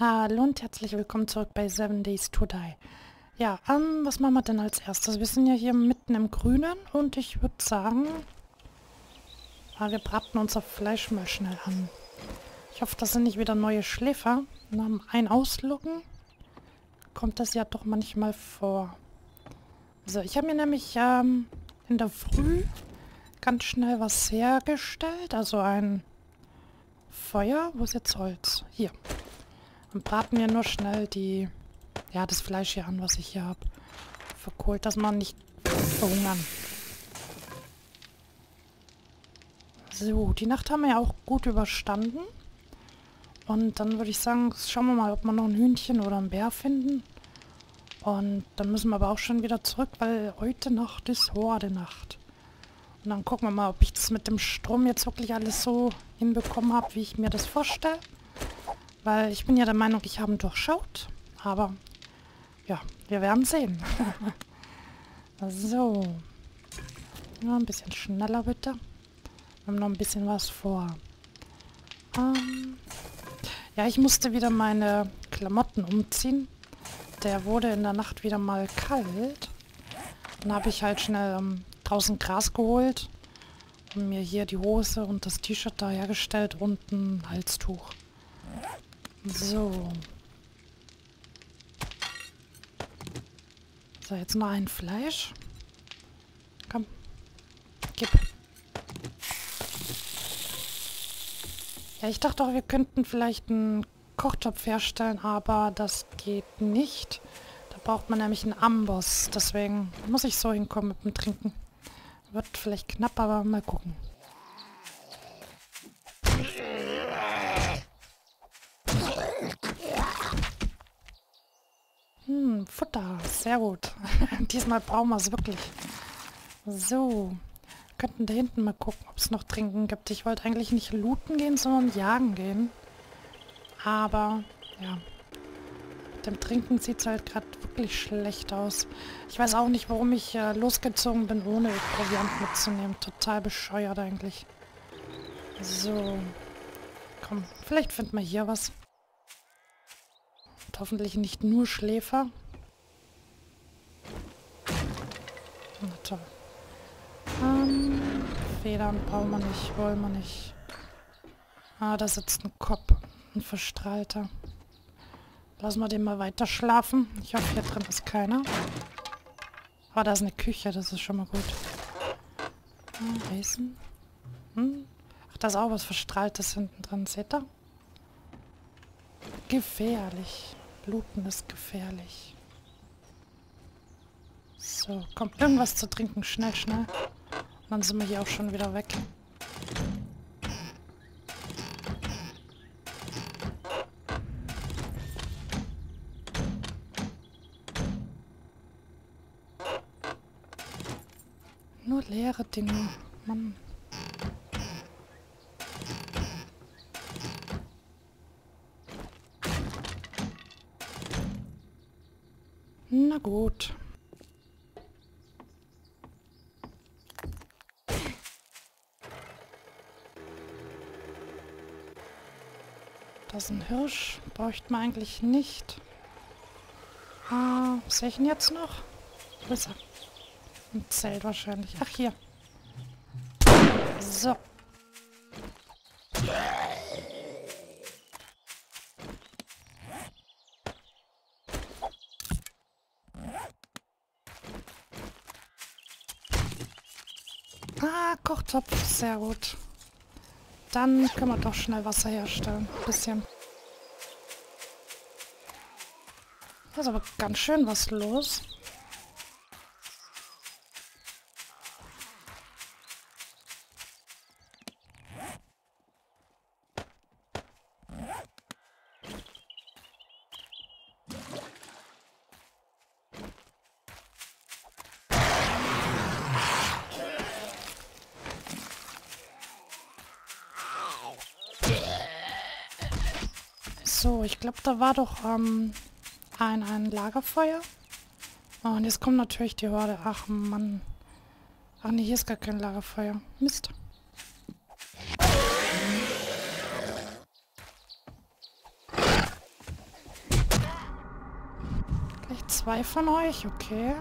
Hallo und herzlich willkommen zurück bei 7 Days to Die. Ja, was machen wir denn als erstes? Wir sind ja hier mitten im Grünen und ich würde sagen, wir braten unser Fleisch mal schnell an. Ich hoffe, das sind nicht wieder neue Schläfer. Nach dem Ein-Ausloggen kommt das ja doch manchmal vor. So, ich habe mir nämlich in der Früh ganz schnell was hergestellt. Also ein Feuer. Wo ist jetzt Holz? Hier. Dann braten wir nur schnell das Fleisch hier an, was ich hier habe. Verkohlt, dass wir nicht verhungern. So, die Nacht haben wir ja auch gut überstanden. Und dann würde ich sagen, schauen wir mal, ob wir noch ein Hühnchen oder einen Bär finden. Und dann müssen wir aber auch schon wieder zurück, weil heute Nacht ist Horde-Nacht. Und dann gucken wir mal, ob ich das mit dem Strom jetzt wirklich alles so hinbekommen habe, wie ich mir das vorstelle. Weil ich bin ja der Meinung, ich habe ihn durchschaut. Aber ja, wir werden sehen. So. Ja, ein bisschen schneller bitte. Wir haben noch ein bisschen was vor. Ja, ich musste wieder meine Klamotten umziehen. Der wurde in der Nacht wieder mal kalt. Dann habe ich halt schnell draußen Gras geholt und mir hier die Hose und das T-Shirt da hergestellt und ein Halstuch. So. So, jetzt noch ein Fleisch. Komm. Gib. Ja, ich dachte auch, wir könnten vielleicht einen Kochtopf herstellen, aber das geht nicht. Da braucht man nämlich einen Amboss. Deswegen muss ich so hinkommen mit dem Trinken. Wird vielleicht knapp, aber mal gucken. Futter. Sehr gut. Diesmal brauchen wir es wirklich. So. Könnten da hinten mal gucken, ob es noch Trinken gibt. Ich wollte eigentlich nicht looten gehen, sondern jagen gehen. Aber, ja. Mit dem Trinken sieht es halt gerade wirklich schlecht aus. Ich weiß auch nicht, warum ich losgezogen bin, ohne Proviant mitzunehmen. Total bescheuert eigentlich. So. Komm, vielleicht finden wir hier was. Und hoffentlich nicht nur Schläfer. Na toll. Federn brauchen wir nicht, wollen wir nicht. Ah, da sitzt ein Kopf. Ein Verstrahlter. Lassen wir den mal weiter schlafen. Ich hoffe, hier drin ist keiner. Aber da ist eine Küche, das ist schon mal gut. Eisen. Ach, da ist auch was Verstrahltes hinten drin. Seht ihr? Gefährlich. Bluten ist gefährlich. So, komm, irgendwas zu trinken. Schnell, schnell. Und dann sind wir hier auch schon wieder weg. Nur leere Dinge. Mann. Na gut. Das ist ein Hirsch. Bräuchte man eigentlich nicht. Sehe ich ihn jetzt noch? Wo ist er? Im Zelt wahrscheinlich. Ach, hier. So. Kochtopf. Sehr gut. Dann können wir doch schnell Wasser herstellen. Ein bisschen. Da ist aber ganz schön was los. So, ich glaube, da war doch ein Lagerfeuer. Und jetzt kommt natürlich die Horde. Ach Mann. Ach nee, hier ist gar kein Lagerfeuer. Mist. 2 von euch, okay.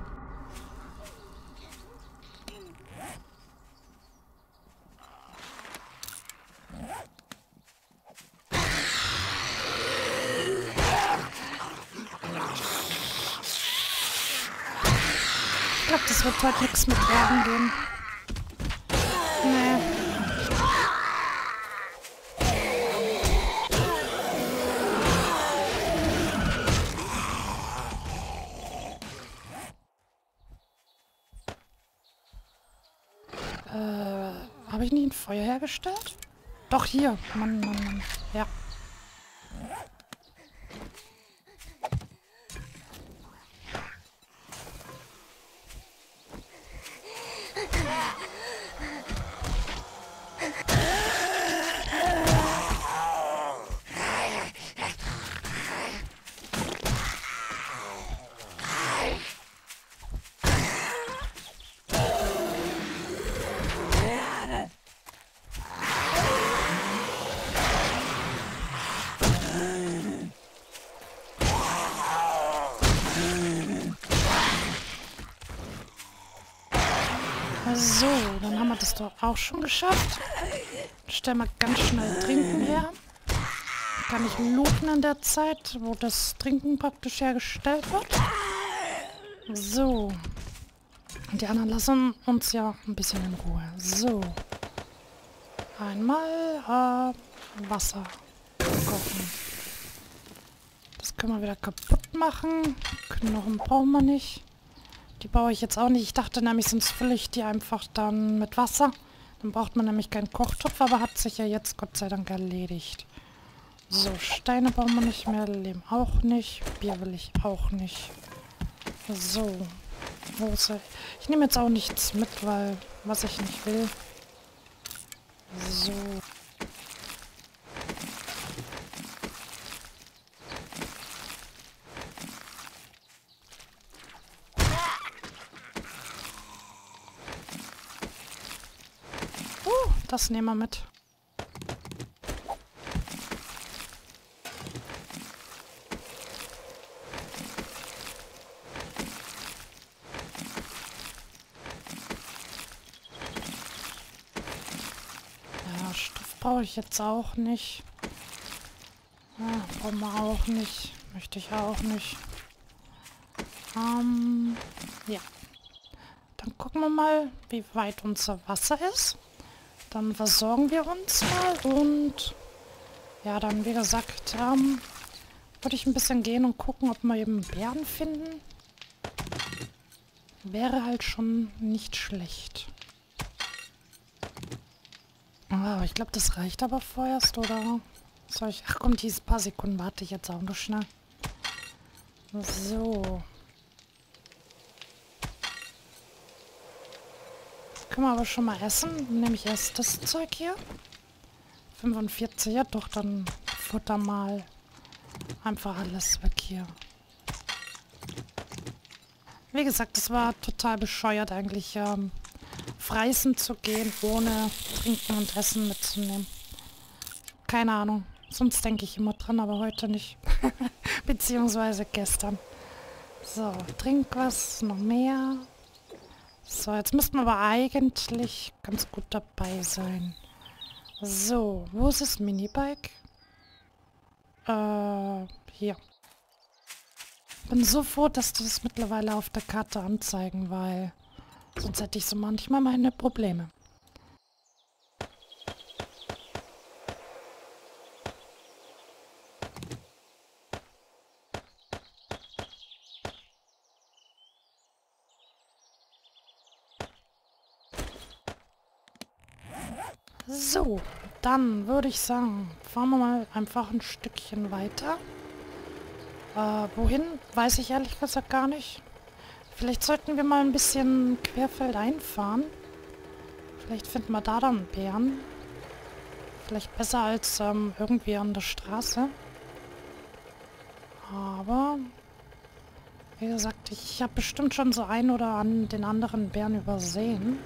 Ich glaube, das wird heute nichts mit Wagen gehen. Nee. Habe ich nicht ein Feuer hergestellt? Doch, hier. Mann, Mann, Mann. Ja. So, dann haben wir das doch auch schon geschafft. Stellen wir ganz schnell Trinken her. Kann ich looten in der Zeit, wo das Trinken praktisch hergestellt wird. So. Und die anderen lassen uns ja ein bisschen in Ruhe. So. Einmal Wasser kochen. Das können wir wieder kaputt machen. Knochen brauchen wir nicht. Die baue ich jetzt auch nicht. Ich dachte nämlich, sonst fülle ich die einfach dann mit Wasser. Dann braucht man nämlich keinen Kochtopf, aber hat sich ja jetzt Gott sei Dank erledigt. So, Steine brauchen wir nicht mehr, Lehm auch nicht. Bier will ich auch nicht. So. Wo ist er? Ich nehme jetzt auch nichts mit, weil was ich nicht will. So. Das nehmen wir mit. Ja, Stoff brauche ich jetzt auch nicht. Ja, brauchen wir auch nicht. Möchte ich auch nicht. Ja. Dann gucken wir mal, wie weit unser Wasser ist. Dann versorgen wir uns mal und ja, dann wie gesagt, würde ich ein bisschen gehen und gucken, ob wir eben Bären finden. Wäre halt schon nicht schlecht. Aber ich glaube, das reicht aber vorerst, oder? Soll ich... Ach komm, diese paar Sekunden warte ich jetzt auch noch schnell. So. Können wir aber schon mal essen. Nehme ich erst das Zeug hier. 45, ja doch, dann futter mal einfach alles weg hier. Wie gesagt, es war total bescheuert eigentlich, fressen zu gehen, ohne Trinken und Essen mitzunehmen. Keine Ahnung. Sonst denke ich immer dran, aber heute nicht. Beziehungsweise gestern. So, trink was, noch mehr. So, jetzt müssten wir aber eigentlich ganz gut dabei sein. So, wo ist das Minibike? Hier. Bin so froh, dass die das mittlerweile auf der Karte anzeigen, weil sonst hätte ich so manchmal meine Probleme. So, dann würde ich sagen, fahren wir mal einfach ein Stückchen weiter. Wohin, weiß ich ehrlich gesagt gar nicht. Vielleicht sollten wir mal ein bisschen querfeldein fahren. Vielleicht finden wir da dann Bären. Vielleicht besser als irgendwie an der Straße. Aber, wie gesagt, ich habe bestimmt schon so einen oder an den anderen Bären übersehen.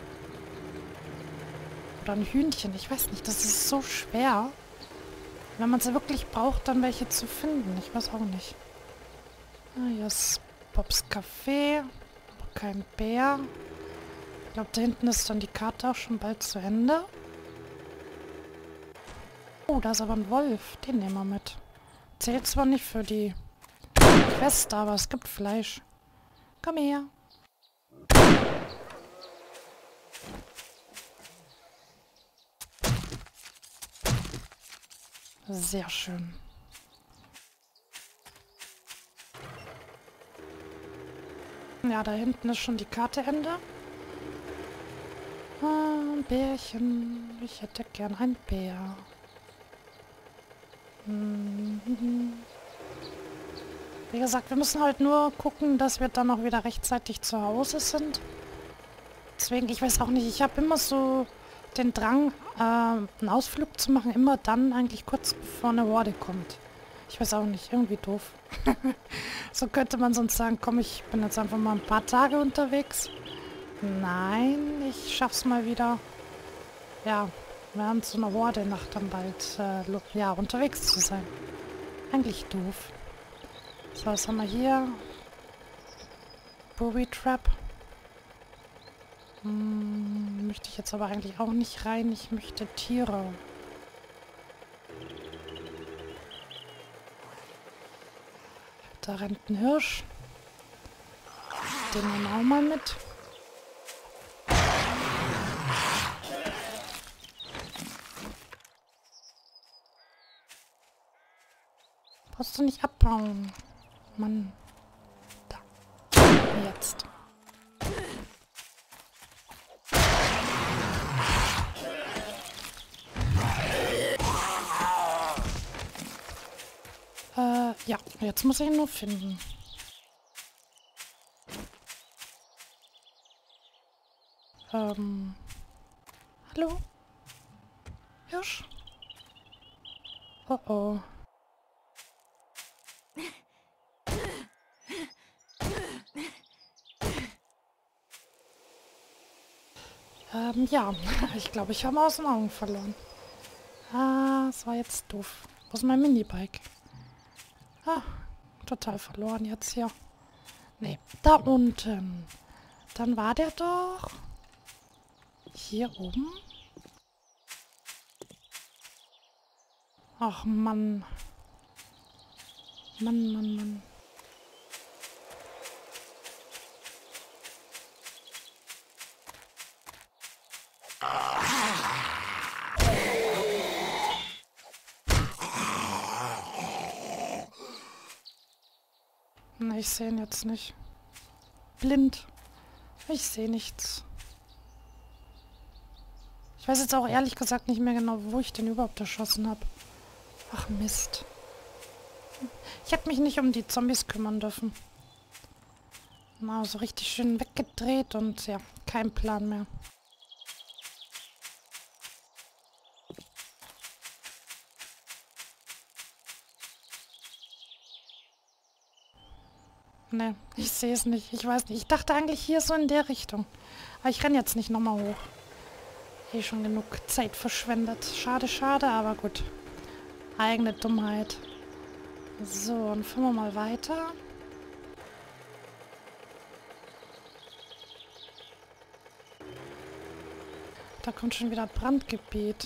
Oder ein Hühnchen, ich weiß nicht, das ist so schwer. Wenn man sie wirklich braucht, dann welche zu finden. Ich weiß auch nicht. Ah, hier ist Bobs Café. Kein Bär. Ich glaube, da hinten ist dann die Karte auch schon bald zu Ende. Oh, da ist aber ein Wolf. Den nehmen wir mit. Zählt zwar nicht für die Quest, aber es gibt Fleisch. Komm her. Sehr schön. Ja, da hinten ist schon die Karte Ende. Ah, ein Bärchen. Ich hätte gern ein Bär. Wie gesagt, wir müssen halt nur gucken, dass wir dann auch wieder rechtzeitig zu Hause sind. Deswegen, ich weiß auch nicht, ich habe immer so den Drang, einen Ausflug zu machen, immer dann eigentlich kurz bevor eine Horde kommt. Ich weiß auch nicht, irgendwie doof. So könnte man sonst sagen, komm, ich bin jetzt einfach mal ein paar Tage unterwegs. Nein, ich schaff's mal wieder. Ja, während so einer Horde-Nacht dann bald ja, unterwegs zu sein. Eigentlich doof. So, was haben wir hier? Booby Trap. Möchte ich jetzt aber eigentlich auch nicht rein. Ich möchte Tiere. Da rennt ein Hirsch. Den nehmen wir auch mal mit. Brauchst du nicht abbauen. Mann. Da. Jetzt. Ja, jetzt muss ich ihn nur finden. Hallo? Hirsch? Oh oh. Ja, ich glaube, ich habe ihn aus den Augen verloren. Ah, das war jetzt doof. Wo ist mein Minibike? Ah, total verloren jetzt hier. Nee, da unten. Dann war der doch hier oben. Ach Mann. Mann, Mann, Mann. Na, ich sehe ihn jetzt nicht. Blind. Ich sehe nichts. Ich weiß jetzt auch ehrlich gesagt nicht mehr genau, wo ich den überhaupt erschossen habe. Ach Mist. Ich hätte mich nicht um die Zombies kümmern dürfen. Mal so richtig schön weggedreht und ja, kein Plan mehr. Ne, ich sehe es nicht. Ich weiß nicht. Ich dachte eigentlich hier so in der Richtung. Aber ich renne jetzt nicht nochmal hoch. Eh schon genug Zeit verschwendet. Schade, schade, aber gut. Eigene Dummheit. So, dann fahren wir mal weiter. Da kommt schon wieder Brandgebiet.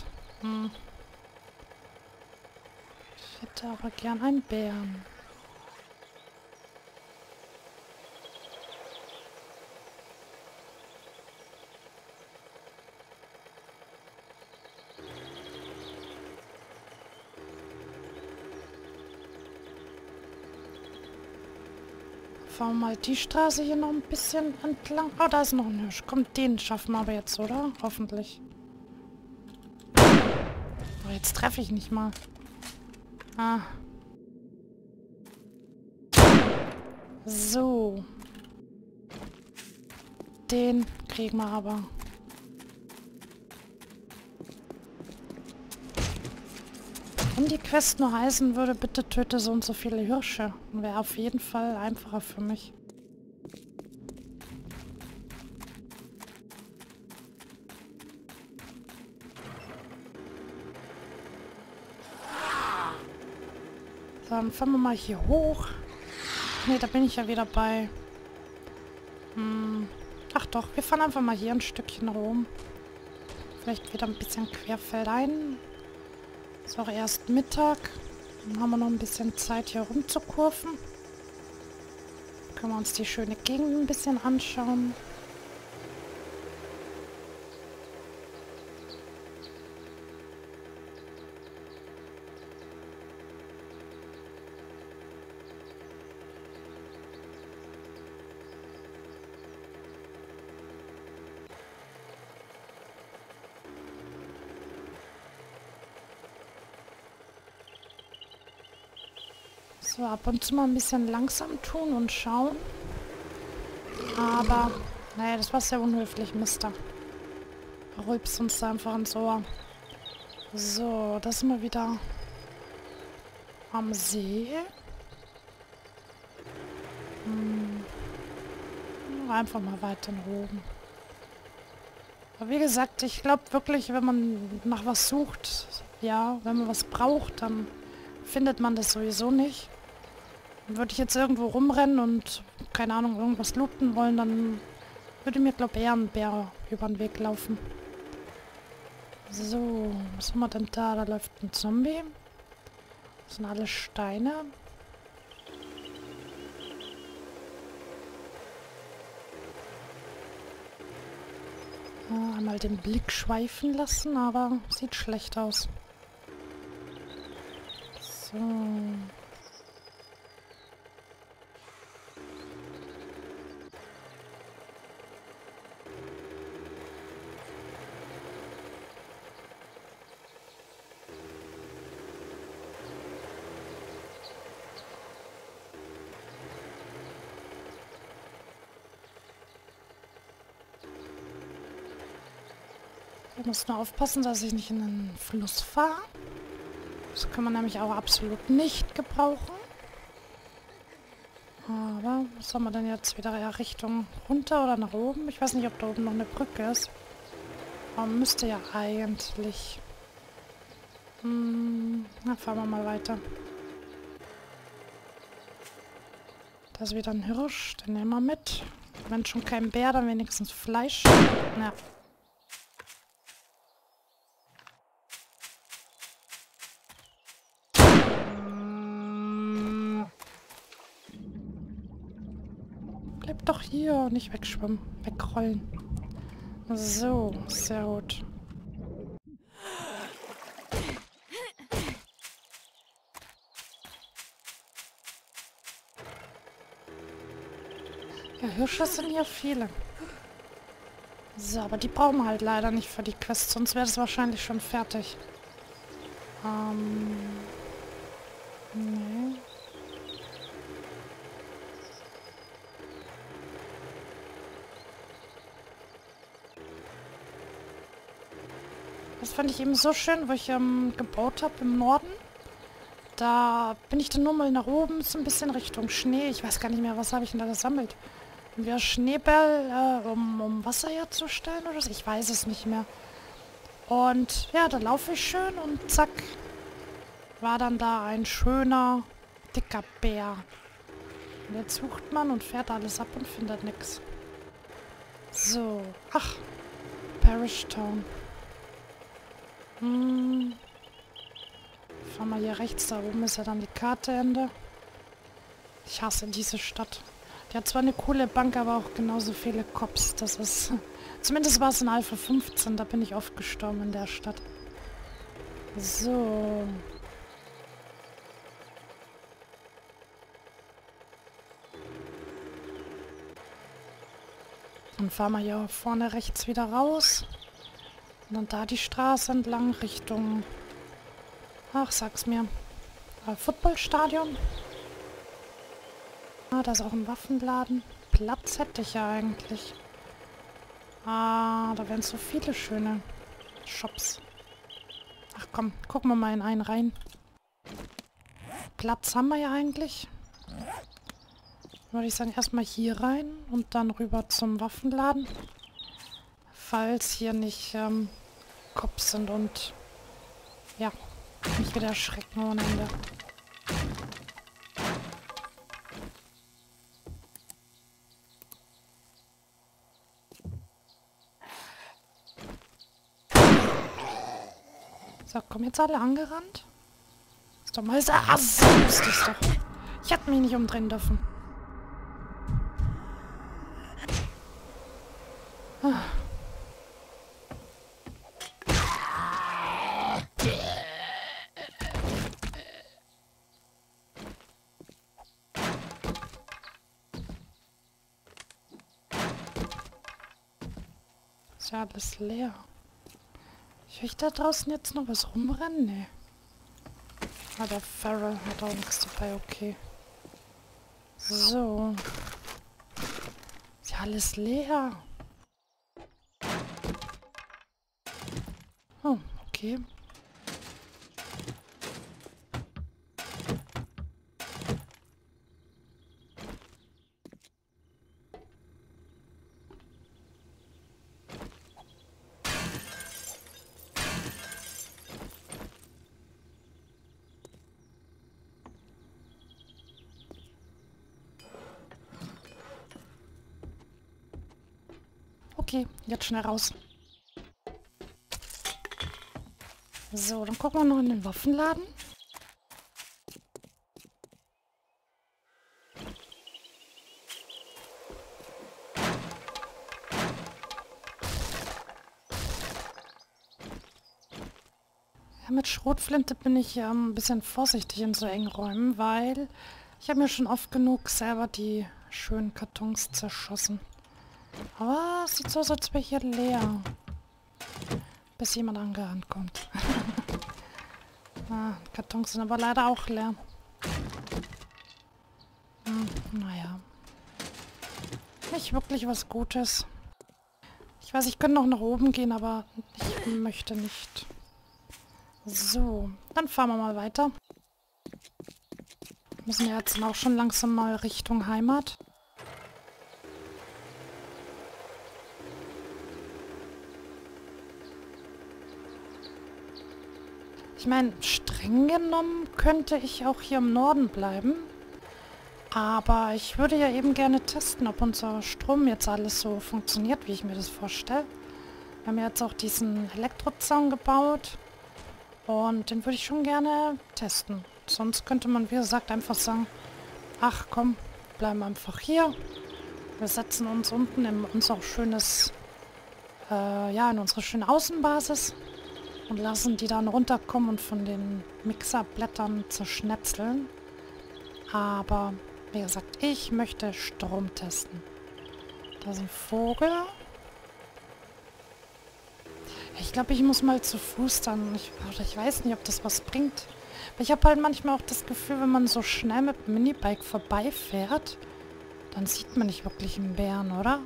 Ich hätte aber gern einen Bären. Fahren wir mal die Straße hier noch ein bisschen entlang. Oh, da ist noch ein Hirsch. Komm, den schaffen wir aber jetzt, oder? Hoffentlich. Oh, jetzt treffe ich nicht mal. Ah. So. Den kriegen wir aber. Wenn die Quest nur heißen würde, bitte töte so und so viele Hirsche. Wäre auf jeden Fall einfacher für mich. So, dann fahren wir mal hier hoch. Ne, da bin ich ja wieder bei Ach doch, wir fahren einfach mal hier ein Stückchen rum. Vielleicht wieder ein bisschen querfeldein. Ist auch erst Mittag. Dann haben wir noch ein bisschen Zeit, hier rumzukurven. Können wir uns die schöne Gegend ein bisschen anschauen. So, ab und zu mal ein bisschen langsam tun und schauen. Aber, naja, das war sehr unhöflich, Mister. Rülpst uns da einfach ins Ohr. So, da sind wir wieder am See. Einfach mal weiter nach oben. Aber wie gesagt, ich glaube wirklich, wenn man nach was sucht, ja, wenn man was braucht, dann findet man das sowieso nicht. Würde ich jetzt irgendwo rumrennen und, keine Ahnung, irgendwas looten wollen, dann würde mir, glaube ich, eher ein Bär über den Weg laufen. So, was haben wir denn da? Da läuft ein Zombie. Das sind alles Steine. Einmal den Blick schweifen lassen, aber sieht schlecht aus. So. Ich muss nur aufpassen, dass ich nicht in den Fluss fahre. Das kann man nämlich auch absolut nicht gebrauchen. Aber was haben wir denn jetzt wieder? Ja, Richtung runter oder nach oben? Ich weiß nicht, ob da oben noch eine Brücke ist. Aber müsste ja eigentlich. Na, fahren wir mal weiter. Da ist wieder ein Hirsch. Den nehmen wir mit. Wenn schon kein Bär, dann wenigstens Fleisch. Ja. Bleib doch hier, nicht wegschwimmen, wegrollen. So, sehr gut. Ja, Hirsche sind hier viele. So, aber die brauchen wir halt leider nicht für die Quest, sonst wäre das wahrscheinlich schon fertig. Nee. Das fand ich eben so schön, wo ich gebaut habe im Norden. Da bin ich dann nur mal nach oben, so ein bisschen Richtung Schnee. Ich weiß gar nicht mehr, was habe ich denn da gesammelt? Wir Schneeball, um Wasser herzustellen oder so? Ich weiß es nicht mehr. Und ja, da laufe ich schön und zack, war dann da ein schöner, dicker Bär. Und jetzt sucht man und fährt alles ab und findet nichts. So, ach, Parish Town. Fahren wir hier rechts, da oben ist ja dann die Karteende. Ich hasse diese Stadt. Die hat zwar eine coole Bank, aber auch genauso viele Cops. Das ist... Zumindest war es in Alpha 15, da bin ich oft gestorben in der Stadt. So. Dann fahren wir hier vorne rechts wieder raus. Und dann da die Straße entlang Richtung... Ach, sag's mir. Footballstadion. Ah, da ist auch ein Waffenladen. Platz hätte ich ja eigentlich. Ah, da wären so viele schöne Shops. Ach komm, gucken wir mal in einen rein. Platz haben wir ja eigentlich. Würde ich sagen, erstmal hier rein und dann rüber zum Waffenladen. Falls hier nicht Cops sind und ja, mich wieder erschrecken ohne Ende. So, kommen jetzt alle angerannt? Ist doch mal so. Ah, so wusste ich's doch. Ich hätte mich nicht umdrehen dürfen. Ah. Ist ja alles leer. Ich will da draußen jetzt noch was rumrennen? Nee. Ah, der Farrell hat auch nichts dabei, okay. So. Ist ja alles leer. Oh, okay. Okay, jetzt schnell raus. So, dann gucken wir noch in den Waffenladen. Ja, mit Schrotflinte bin ich ja ein bisschen vorsichtig in so engen Räumen, weil ich habe mir schon oft genug selber die schönen Kartons zerschossen. Aber es sieht so aus, als wäre hier leer. Bis jemand angerannt kommt. Ah, Kartons sind aber leider auch leer. Naja. Nicht wirklich was Gutes. Ich weiß, ich könnte noch nach oben gehen, aber ich möchte nicht. So, dann fahren wir mal weiter. Müssen ja jetzt auch schon langsam mal Richtung Heimat. Ich meine, streng genommen könnte ich auch hier im Norden bleiben. Aber ich würde ja eben gerne testen, ob unser Strom jetzt alles so funktioniert, wie ich mir das vorstelle. Wir haben ja jetzt auch diesen Elektrozaun gebaut. Und den würde ich schon gerne testen. Sonst könnte man, wie gesagt, einfach sagen, ach komm, bleiben einfach hier. Wir setzen uns unten in unser schönes, ja, in unsere schöne Außenbasis. Und lassen die dann runterkommen und von den Mixerblättern zerschnetzeln. Aber, wie gesagt, ich möchte Strom testen. Da ist ein Vogel. Ich glaube, ich muss mal zu Fuß dann. Ich weiß nicht, ob das was bringt. Ich habe halt manchmal auch das Gefühl, wenn man so schnell mit dem Minibike vorbeifährt, dann sieht man nicht wirklich einen Bären, oder?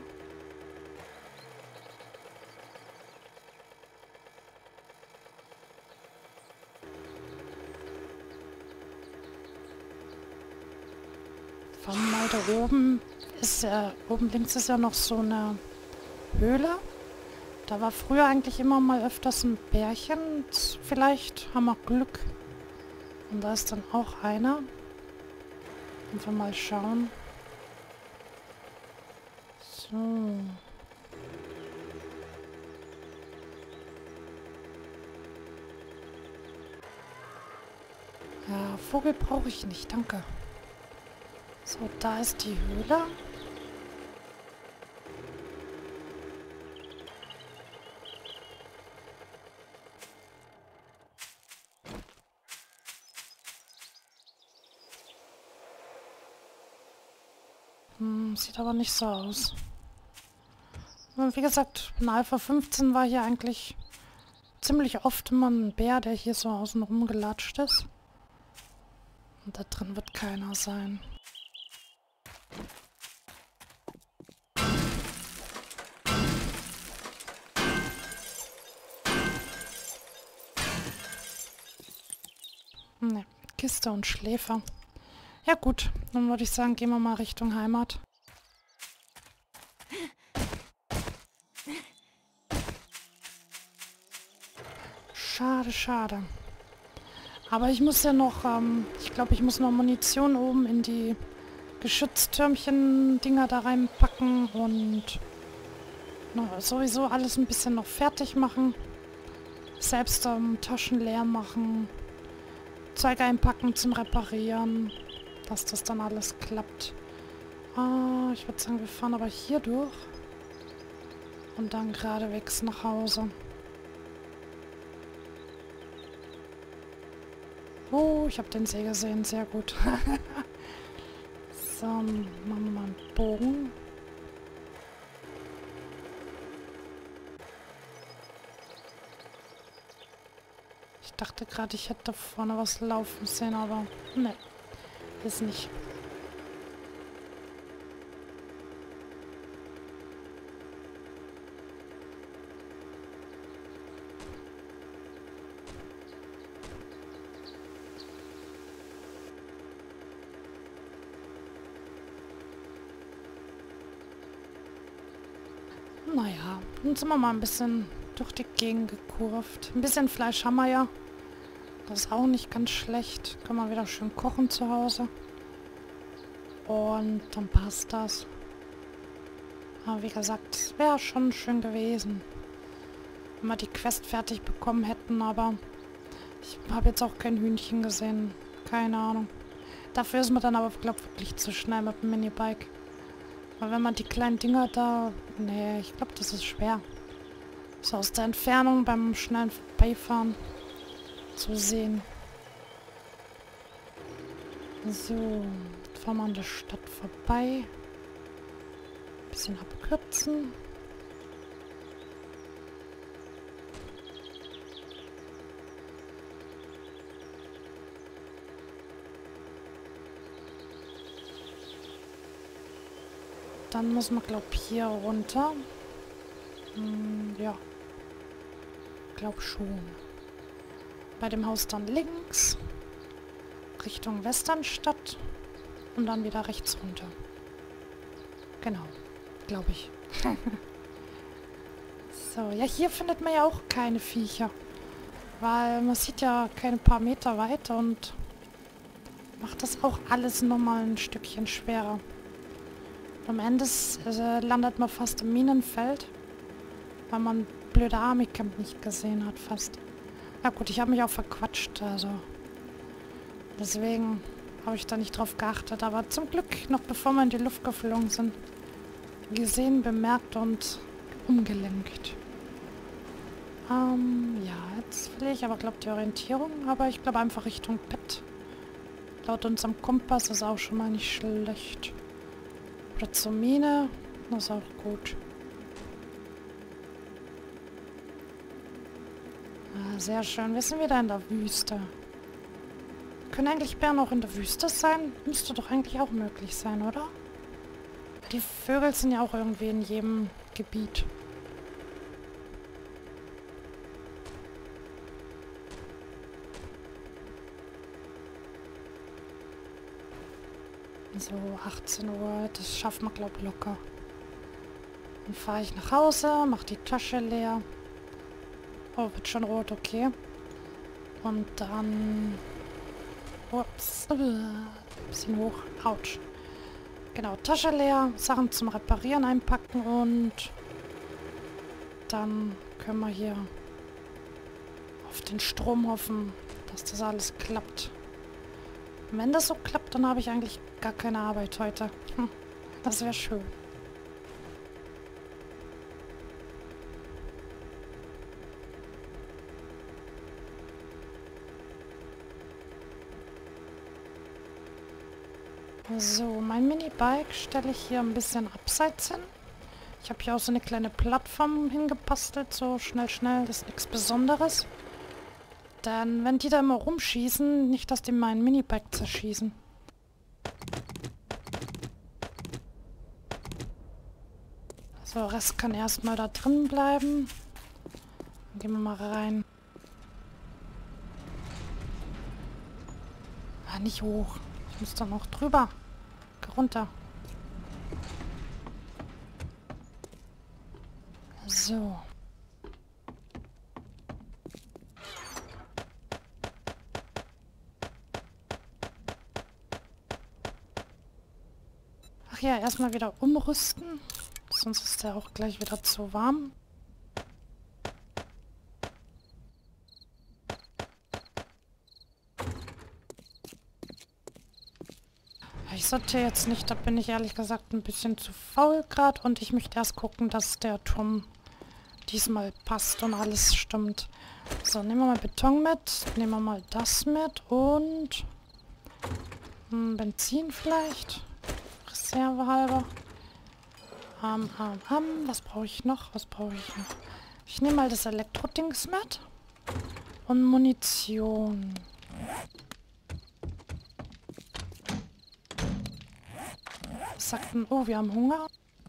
Mal da oben ist ja, oben links ist ja noch so eine Höhle. Da war früher eigentlich immer mal öfters ein Bärchen. Vielleicht haben wir Glück. Und da ist dann auch einer. Einfach mal schauen. So. Ja, Vogel brauche ich nicht, danke. So, da ist die Höhle. Sieht aber nicht so aus. Und wie gesagt, in Alpha 15 war hier eigentlich ziemlich oft immer ein Bär, der hier so außen rumgelatscht ist. Und da drin wird keiner sein. Ne, Kiste und Schläfer. Ja gut, dann würde ich sagen, gehen wir mal Richtung Heimat. Schade, schade. Aber ich muss ja noch, ich glaube, ich muss noch Munition oben in die Geschütztürmchen-Dinger da reinpacken und sowieso alles ein bisschen noch fertig machen. Selbst Taschen leer machen. Zeug einpacken zum Reparieren. Dass das dann alles klappt. Ich würde sagen, wir fahren aber hier durch. Und dann geradewegs nach Hause. Oh, ich habe den See gesehen. Sehr gut. So, machen wir mal einen Bogen. Ich dachte gerade, ich hätte da vorne was laufen sehen, aber ne, ist nicht. Naja, dann sind wir mal ein bisschen durch die Gegend gekurvt. Ein bisschen Fleisch haben wir ja. Das ist auch nicht ganz schlecht. Können wir wieder schön kochen zu Hause. Und dann passt das. Aber wie gesagt, es wäre schon schön gewesen, wenn wir die Quest fertig bekommen hätten. Aber ich habe jetzt auch kein Hühnchen gesehen. Keine Ahnung. Dafür ist man dann aber, glaube ich, wirklich zu schnell mit dem Minibike. Weil wenn man die kleinen Dinger da... Nee, ich glaube, das ist schwer. So aus der Entfernung beim schnellen Vorbeifahren zu sehen. So, jetzt fahren wir an der Stadt vorbei. Bisschen abkürzen. Dann muss man, glaube ich, hier runter. Ja. Glaub schon. Bei dem Haus dann links. Richtung Westernstadt. Und dann wieder rechts runter. Genau. Glaube ich. So, ja, hier findet man ja auch keine Viecher. Weil man sieht ja keine paar Meter weiter und macht das auch alles nochmal ein Stückchen schwerer. Am Ende landet man fast im Minenfeld, weil man blöde Army-Camp nicht gesehen hat fast. Na gut, ich habe mich auch verquatscht, also deswegen habe ich da nicht drauf geachtet. Aber zum Glück, noch bevor wir in die Luft geflogen sind, gesehen, bemerkt und umgelenkt. Ja, jetzt verliere ich aber, glaube ich, die Orientierung, aber ich glaube einfach Richtung Bett. Laut unserem Kompass ist auch schon mal nicht schlecht. Oder zur Mine. Das ist auch gut. Ah, sehr schön. Wir sind wieder in der Wüste. Können eigentlich Bären auch in der Wüste sein? Müsste doch eigentlich auch möglich sein, oder? Die Vögel sind ja auch irgendwie in jedem Gebiet. So, 18 Uhr, das schaffen wir, glaube ich, locker. Dann fahre ich nach Hause, mache die Tasche leer. Oh, wird schon rot, okay. Und dann... Ups. Bisschen hoch. Autsch. Genau, Tasche leer, Sachen zum Reparieren einpacken und... Dann können wir hier auf den Strom hoffen, dass das alles klappt. Und wenn das so klappt, dann habe ich eigentlich gar keine Arbeit heute. Das wäre schön. So, mein Minibike stelle ich hier ein bisschen abseits hin. Ich habe hier auch so eine kleine Plattform hingebastelt, so schnell, schnell, das ist nichts Besonderes. Denn wenn die da immer rumschießen, nicht, dass die mein Minibike zerschießen. So, Rest kann erstmal da drin bleiben. Dann gehen wir mal rein. Ah, nicht hoch. Ich muss da noch drüber. Geh runter. So. Ach ja, erstmal wieder umrüsten. Sonst ist der auch gleich wieder zu warm. ich sortiere jetzt nicht. Da bin ich ehrlich gesagt ein bisschen zu faul gerade. Und ich möchte erst gucken, dass der Turm diesmal passt und alles stimmt. So, nehmen wir mal Beton mit. Nehmen wir mal das mit. Und Benzin vielleicht. Reserve halber. Was brauche ich noch? Was brauche ich noch? Ich nehme mal das Elektrodings mit. Und Munition. Was sagt denn? Oh, wir haben Hunger.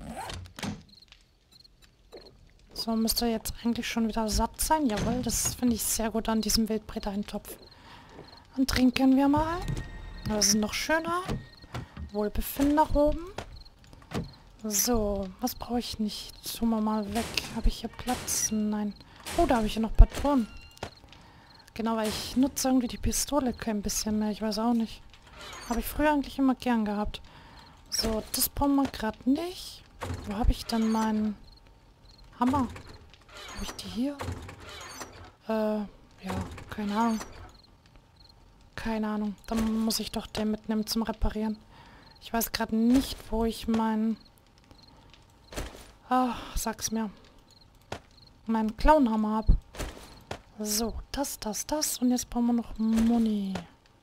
So, müsste jetzt eigentlich schon wieder satt sein. Jawohl, das finde ich sehr gut an diesem Wildbret-Eintopf. Dann trinken wir mal. Das ist noch schöner. Wohlbefinden nach oben. So, was brauche ich nicht? Zoomen wir mal weg. Habe ich hier Platz? Nein. Oh, da habe ich hier noch Patronen. Genau, weil ich nutze irgendwie die Pistole kein bisschen mehr. Ich weiß auch nicht. Habe ich früher eigentlich immer gern gehabt. So, das brauchen wir gerade nicht. Wo habe ich denn meinen Hammer? Habe ich die hier? Ja, keine Ahnung. Keine Ahnung. Dann muss ich doch den mitnehmen zum Reparieren. Ich weiß gerade nicht, wo ich meinen... sag's mir. Meinen Clownhammer habe. So, das. Und jetzt brauchen wir noch Muni.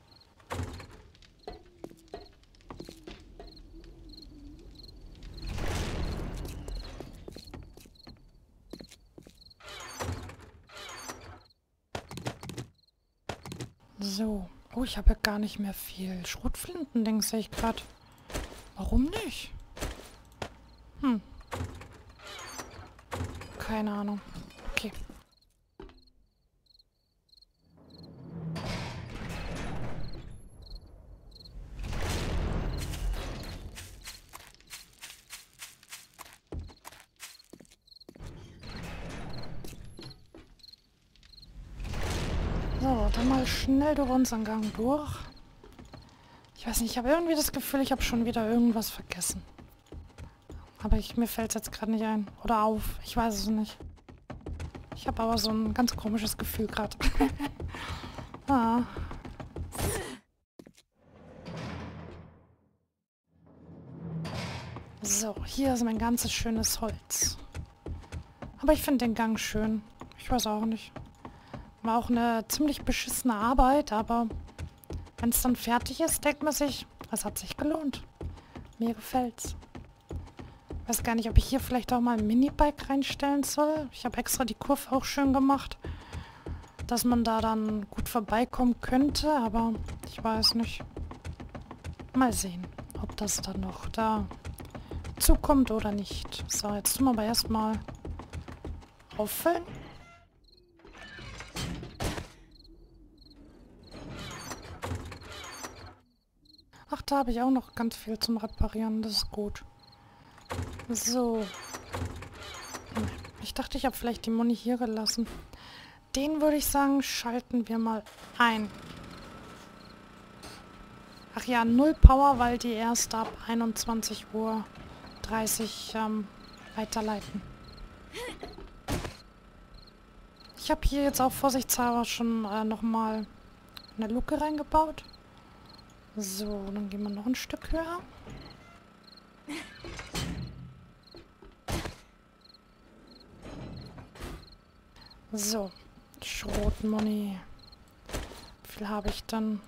So. Oh, ich habe ja gar nicht mehr viel. Schrotflintending sehe ich gerade. Warum nicht? Keine Ahnung. Okay. So, dann mal schnell durch unseren Gang durch. Ich weiß nicht, ich habe irgendwie das Gefühl, ich habe schon wieder irgendwas vergessen. Aber mir fällt es jetzt gerade nicht ein. Oder auf. Ich weiß es nicht. Ich habe aber so ein ganz komisches Gefühl gerade. Ah. So, hier ist mein ganzes schönes Holz. Aber ich finde den Gang schön. Ich weiß auch nicht. War auch eine ziemlich beschissene Arbeit, aber wenn es dann fertig ist, denkt man sich, es hat sich gelohnt. Mir gefällt's. Weiß gar nicht, ob ich hier vielleicht auch mal ein Minibike reinstellen soll. Ich habe extra die Kurve auch schön gemacht, dass man da dann gut vorbeikommen könnte, aber ich weiß nicht. Mal sehen, ob das dann noch da zukommt oder nicht. So, jetzt tun wir aber erstmal auffüllen. Ach, da habe ich auch noch ganz viel zum Reparieren. Das ist gut. So. Ich dachte, ich habe vielleicht die Muni hier gelassen. Den würde ich sagen, schalten wir mal ein. Ach ja, 0 Power, weil die erst ab 21:30 Uhr weiterleiten. Ich habe hier jetzt auch vorsichtshalber schon nochmal eine Luke reingebaut. So, dann gehen wir noch ein Stück höher. So, Schrotmuni. Wie viel habe ich dann?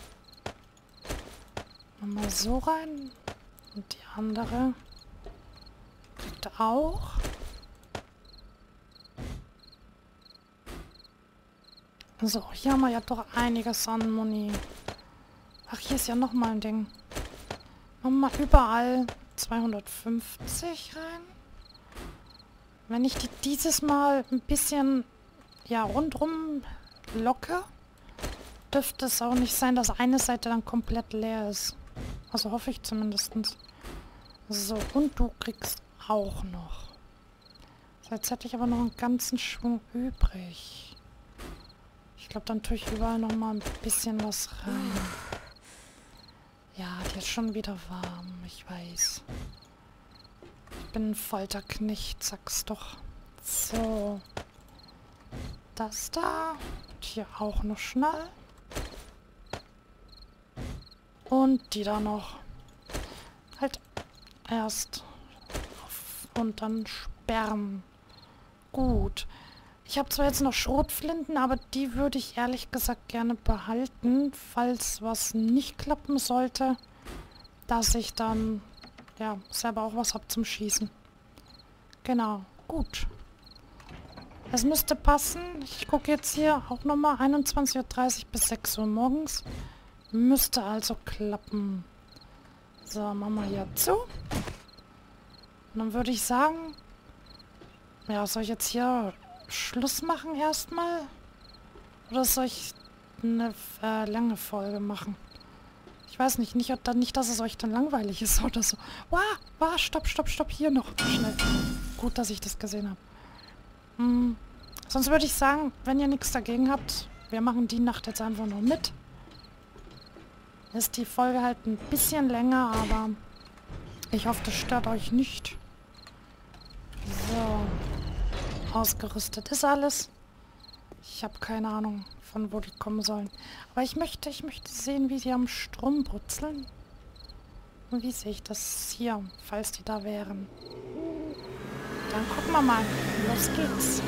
Nochmal so rein. Und die andere kriegt auch. So, hier haben wir ja doch einiges an Muni. Ach, hier ist ja nochmal ein Ding. Machen wir mal überall 250 rein. Wenn ich die dieses Mal ein bisschen, ja, rundrum locke, dürfte es auch nicht sein, dass eine Seite dann komplett leer ist. Also hoffe ich zumindest. So, und du kriegst auch noch. So, jetzt hätte ich aber noch einen ganzen Schwung übrig. Ich glaube, dann tue ich überall noch mal ein bisschen was rein. Ja, die ist schon wieder warm, ich weiß. Ich bin ein Folterknecht, sag's doch. So. Das da. Und hier auch noch schnell. Und die da noch. erst. Und dann sperren. Gut. Ich habe zwar jetzt noch Schrotflinten, aber die würde ich ehrlich gesagt gerne behalten, falls was nicht klappen sollte, dass ich dann ja selber auch was habe zum Schießen. Genau, gut. Es müsste passen. Ich gucke jetzt hier auch nochmal 21:30 bis 6 Uhr morgens. Müsste also klappen. So, machen wir hier zu. Und dann würde ich sagen, ja, soll ich jetzt hier Schluss machen erstmal? Oder soll ich eine lange Folge machen? Ich weiß nicht, nicht, dass es euch dann langweilig ist oder so. Wow, stopp, hier noch. Schnell. Gut, dass ich das gesehen habe. Sonst würde ich sagen, wenn ihr nichts dagegen habt, wir machen die Nacht jetzt einfach noch mit. Ist die Folge halt ein bisschen länger, aber ich hoffe, das stört euch nicht. So. Ausgerüstet ist alles. Ich habe keine Ahnung, von wo die kommen sollen. Aber ich möchte sehen, wie die am Strom brutzeln. Und wie sehe ich das hier, falls die da wären. Dann gucken wir mal. Los geht's.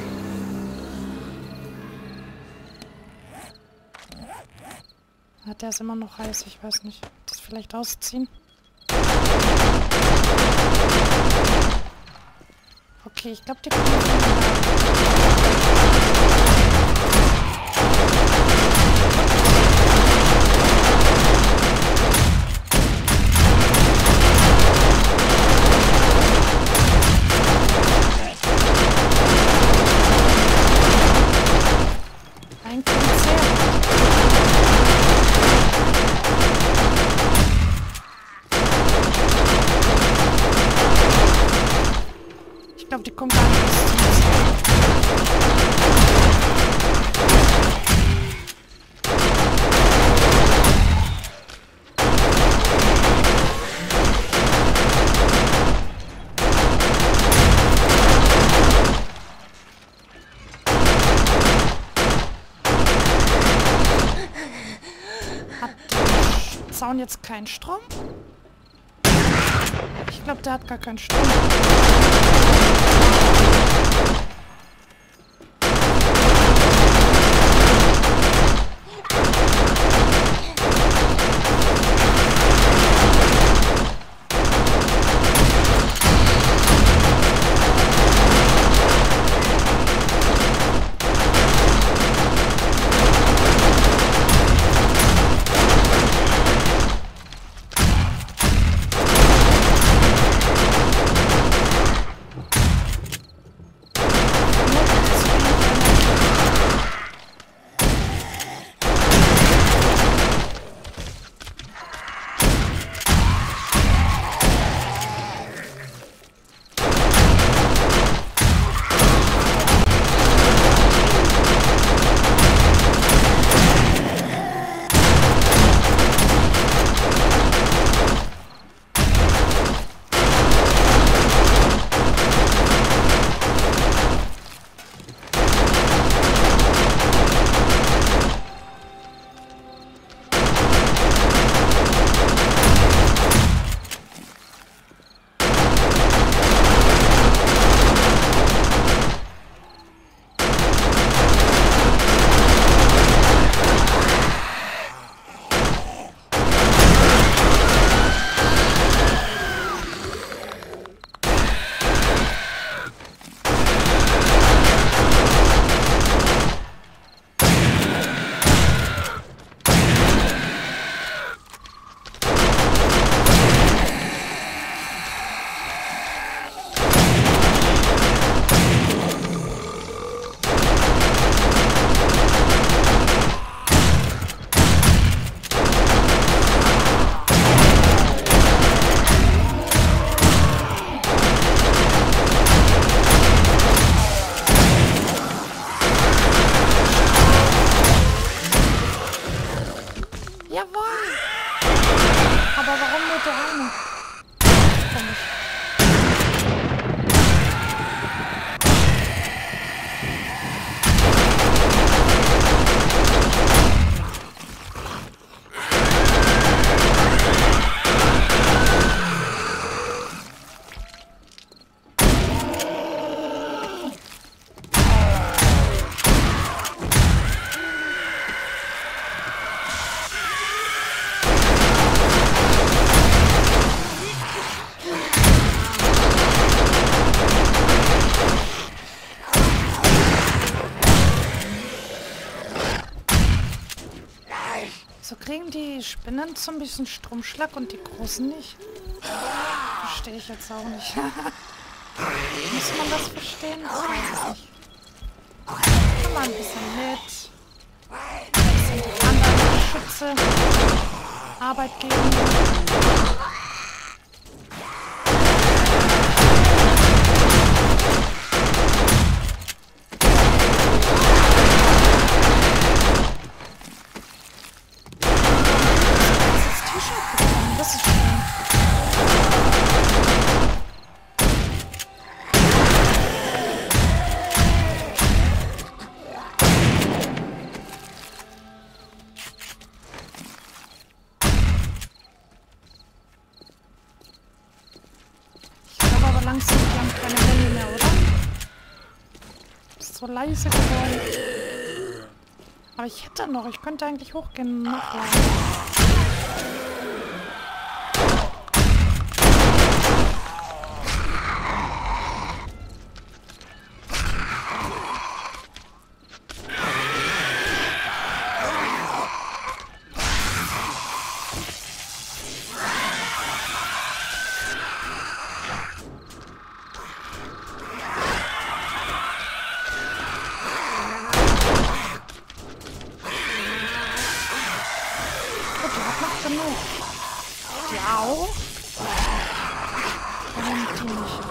Der ist immer noch heiß, ich weiß nicht. Das vielleicht ausziehen. Okay, ich glaube, die kommen von ich glaube, die kommen gar nicht aus dem Hat der Zaun jetzt keinen Strom? Ich glaube, der hat gar keinen Strom. Aber warum nur der eine? Komisch. kriegen die Spinnen so ein bisschen Stromschlag und die großen nicht? Verstehe ich jetzt auch nicht. Muss man das verstehen? Ich weiß es nicht. Kann man ein bisschen mit. Ein bisschen die anderen Schütze Arbeit geben. Das ist schön. Ich glaube aber langsam, die haben keine Wände mehr, oder? Ist so leise geworden. Aber ich hätte noch, ich könnte eigentlich hochgehen und nachladen. Genug. Die auch? Warum die nicht?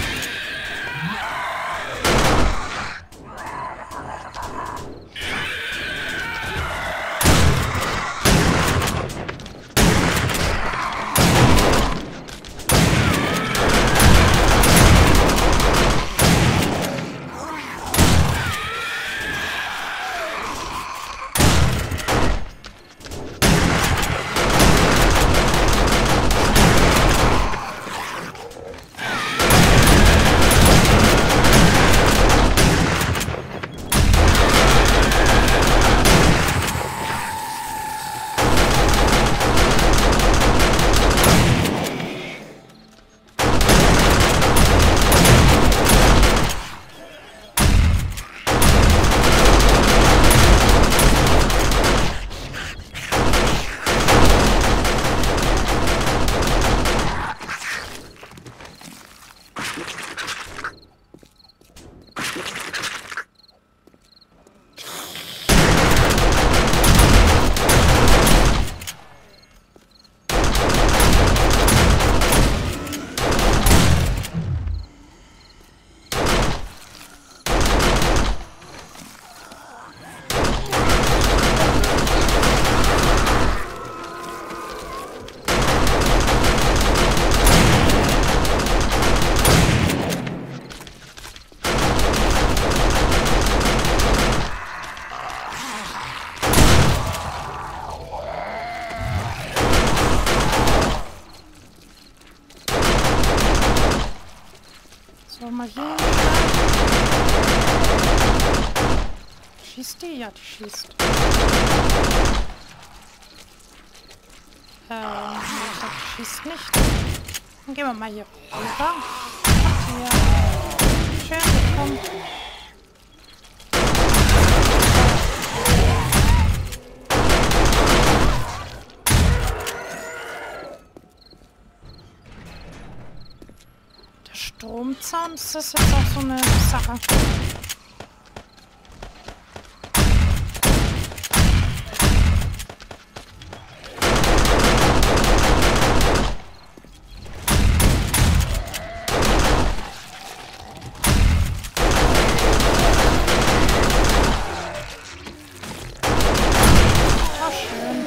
So, mal hier. Schießt die? Ja, die schießt. Ich glaube, die schießt nicht. Dann gehen wir mal hier rüber. Hier. Schön, komm. Stromzaun, ist das jetzt auch so eine Sache? Ah, schön.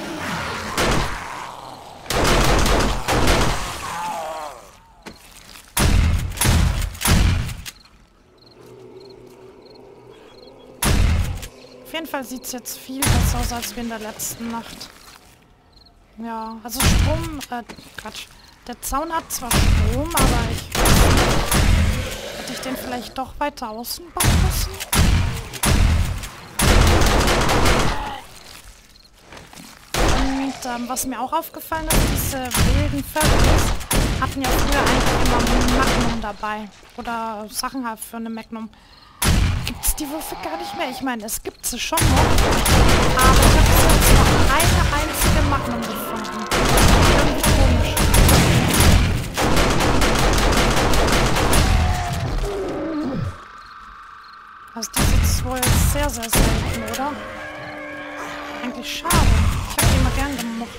Auf jeden Fall sieht es jetzt viel besser aus als wie in der letzten Nacht. Ja, also Strom, Quatsch. Der Zaun hat zwar Strom, aber ich weiß nicht, hätte ich den vielleicht doch weiter außen bauen müssen? Und was mir auch aufgefallen ist, diese wilden Vögel hatten ja früher eigentlich immer ein Magnum dabei. Oder Sachen halt für eine Magnum. Gibt es die Würfel gar nicht mehr? Ich meine, es gibt sie schon noch. Aber ich habe noch eine einzige Magnum gefunden. Irgendwie komisch. Also die ist jetzt wohl sehr, sehr selten, oder? Eigentlich schade. Ich habe die immer gern gemocht.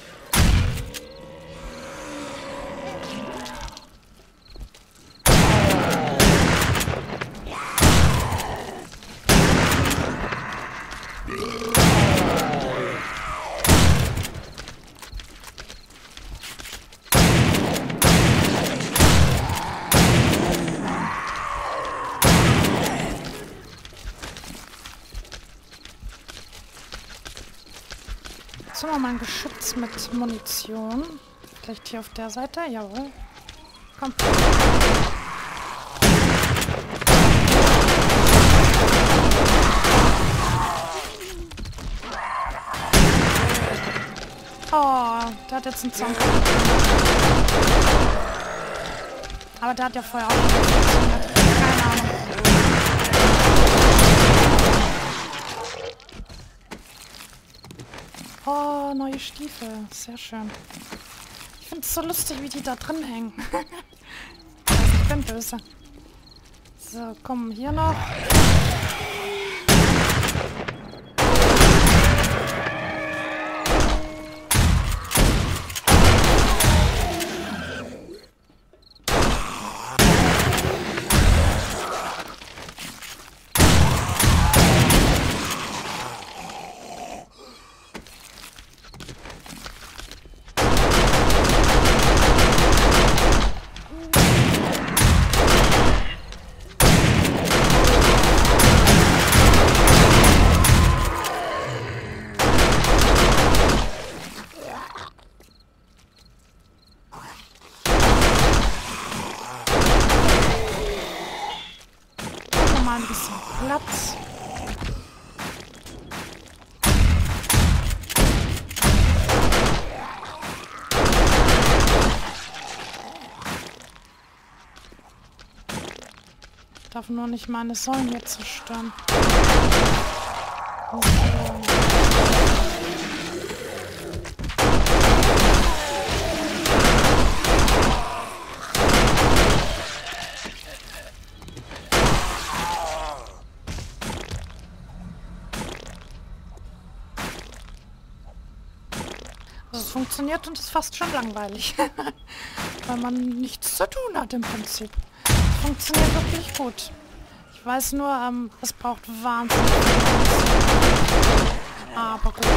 So, nochmal ein Geschütz mit Munition. Vielleicht hier auf der Seite? Jawohl. Komm. Oh, der hat jetzt einen Zonk. Aber der hat ja vorher auch schon funktioniert. Keine Ahnung. Oh, neue Stiefel. Sehr schön. Ich finde es so lustig, wie die da drin hängen. Ich bin böse. So, komm, hier noch. Ein bisschen Platz. Ich darf nur nicht meine Säulen hier zerstören. So. Also es funktioniert und ist fast schon langweilig. Weil man nichts zu tun hat im Prinzip. Es funktioniert wirklich gut. Ich weiß nur, es braucht wahnsinnig viel Platz. Aber gut.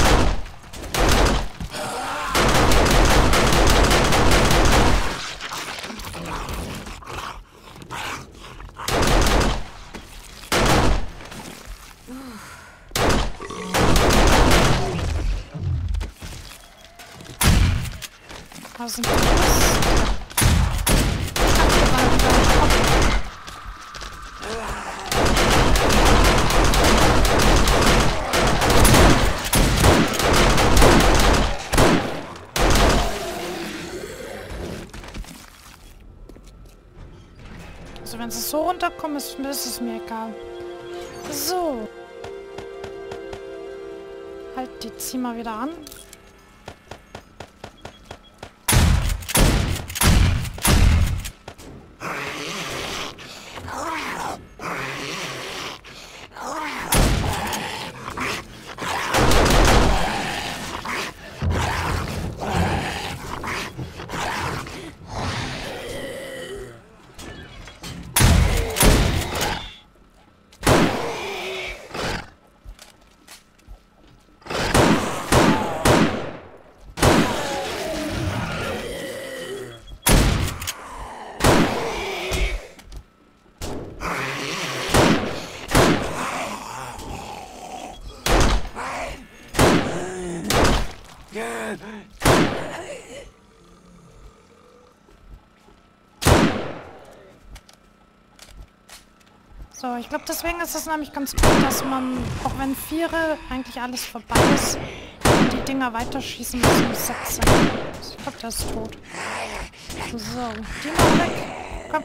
Was sind das? Also wenn sie so runterkommen, ist es mir egal. So. Halt, die ziehen wir wieder an. So, ich glaube, deswegen ist es nämlich ganz gut, dass man, auch wenn 4 eigentlich alles vorbei ist, die Dinger weiterschießen müssen bis 16. Ich glaube, der ist tot. So, die mal weg. Komm.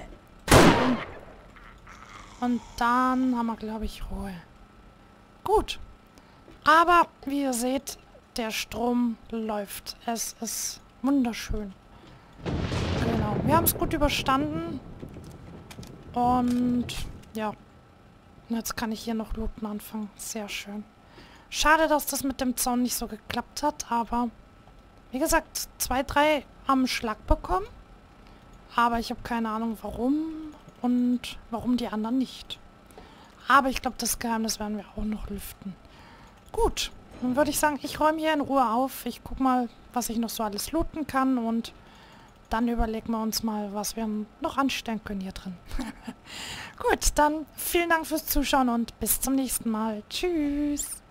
Und dann haben wir, glaube ich, Ruhe. Gut. Aber, wie ihr seht, der Strom läuft. Es ist wunderschön. Genau. Wir haben es gut überstanden. Und ja. Und jetzt kann ich hier noch looten anfangen. Sehr schön. Schade, dass das mit dem Zaun nicht so geklappt hat, aber wie gesagt, 2, 3 am Schlag bekommen. Aber ich habe keine Ahnung, warum und warum die anderen nicht. Aber ich glaube, das Geheimnis werden wir auch noch lüften. Gut, dann würde ich sagen, ich räume hier in Ruhe auf. Ich gucke mal, was ich noch so alles looten kann und dann überlegen wir uns mal, was wir noch anstellen können hier drin. Gut, dann vielen Dank fürs Zuschauen und bis zum nächsten Mal. Tschüss!